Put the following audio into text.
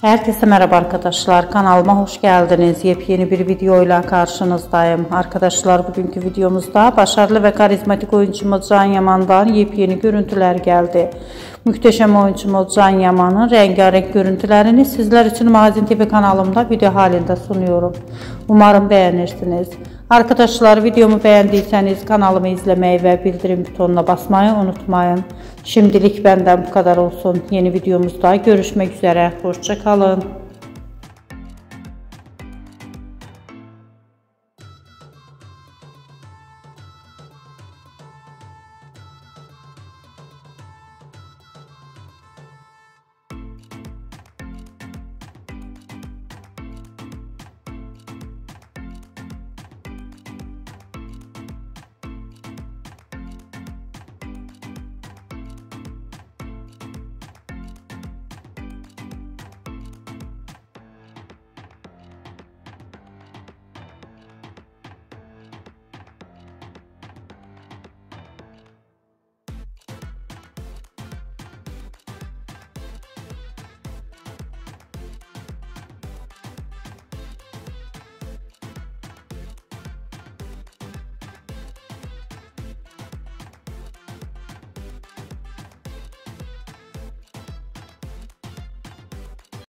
Herkese merhaba arkadaşlar, kanalıma hoş geldiniz. Yepyeni bir videoyla karşınızdayım. Arkadaşlar, bugünkü videomuzda başarılı ve karizmatik oyuncumuz Can Yaman'dan yepyeni görüntüler geldi. Muhteşem oyuncumuz Can Yaman'ın rengarenk görüntülerini sizler için Magazin TV kanalımda video halinde sunuyorum. Umarım beğenirsiniz. Arkadaşlar, videomu beğendiyseniz kanalımı izlemeyi ve bildirim butonuna basmayı unutmayın. Şimdilik benden bu kadar olsun. Yeni videomuzda görüşmek üzere. Hoşça kalın.